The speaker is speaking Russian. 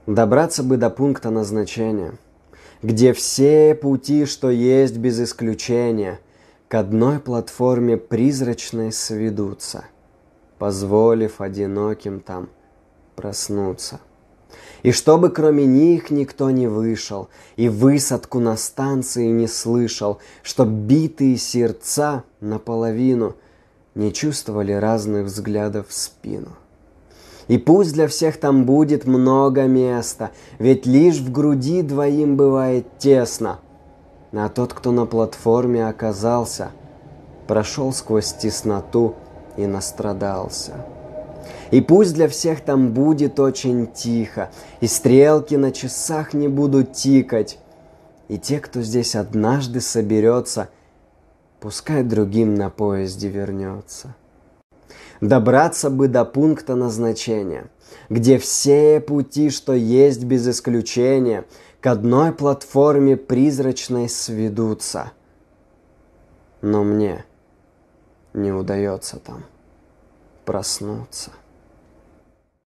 Добраться бы до пункта назначения, где все пути, что есть без исключения, к одной платформе призрачной сведутся, позволив одиноким там проснуться. И чтобы кроме них никто не вышел, и высадку на станции не слышал, чтоб битые сердца наполовину не чувствовали разных взглядов в спину. И пусть для всех там будет много места, ведь лишь в груди двоим бывает тесно. А тот, кто на платформе оказался, прошел сквозь тесноту и настрадался. И пусть для всех там будет очень тихо, и стрелки на часах не будут тикать. И те, кто здесь однажды соберется, пускай другим на поезде вернется. Добраться бы до пункта назначения, где все пути, что есть без исключения, к одной платформе призрачной сведутся. Но мне не удается там проснуться.